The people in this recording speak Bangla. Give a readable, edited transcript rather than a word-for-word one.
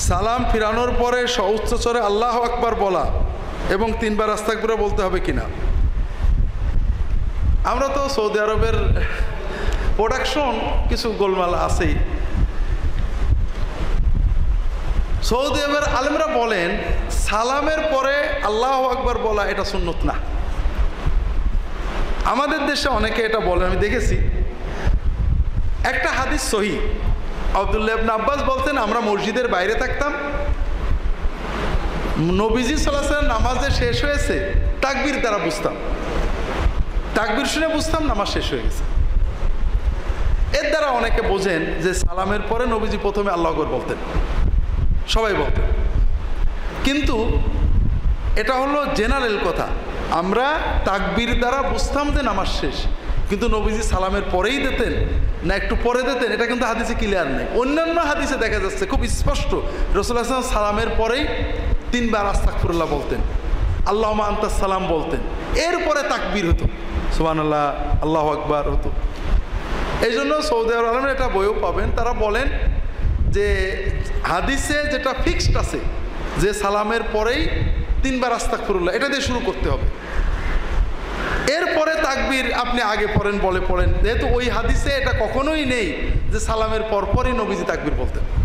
সালাম ফিরানোর পরে সউচ্চ স্বরে আল্লাহু আকবার বলা এবং 3 বার আস্তাগফিরুল্লাহ বলতে হবে কিনা? আমরা তো সৌদি আরবের প্রোডাকশন কিছু গোলমাল আছেই। সৌদি আরবের আলেমরা বলেন সালামের পরে আল্লাহু আকবার বলা এটা সুন্নত না। আমাদের দেশে অনেকে এটা বলে, আমি দেখেছি। একটা হাদিস সহিহ, আব্দুল্লাহ ইবনে আব্বাস বলতেন আমরা মসজিদের বাইরে থাকতাম, নবীজি সাল্লাল্লাহু আলাইহি ওয়াসাল্লাম নামাজে শেষ হয়েছে তাকবীর দ্বারা বুঝতাম, তাকবীর শুনে বুঝতাম নামাজ শেষ হয়ে গেছে। এর দ্বারা অনেকে বোঝেন যে সালামের পরে নবীজি প্রথমে আল্লাহু আকবার বলতেন, সবাই বলতেন। কিন্তু এটা হলো জেনারেল কথা, আমরা তাকবীর দ্বারা বুঝতাম যে নামাজ শেষ, কিন্তু নবীজি সালামের পরেই দিতেন না একটু পরে দিতেন এটা কিন্তু হাদিসে ক্লিয়ার নেই। অন্যান্য হাদিসে দেখা যাচ্ছে খুব স্পষ্ট রাসূলুল্লাহ সাল্লাল্লাহু আলাইহি ওয়াসাল্লাম সালামের পরেই 3 বার আস্তাগফিরুল্লাহ বলতেন, আল্লাহুম্মা আনতাস সালাম বলতেন, এরপরে তাকবীর হতো, সুবহানাল্লাহ আল্লাহু আকবার হতো। এই জন্য সৌদি আরবের এটা বইও পাবেন, তারা বলেন যে হাদিসে যেটা ফিক্সড আছে যে সালামের পরেই 3 বার আস্তাগফিরুল্লাহ এটা দিয়ে শুরু করতে হবে, এরপরে তাকবীর আপনি আগে পড়েন বলে পড়েন, যেহেতু ওই হাদিসে এটা কখনোই নেই যে সালামের পরপরই নবীজি তাকবীর বলতেন।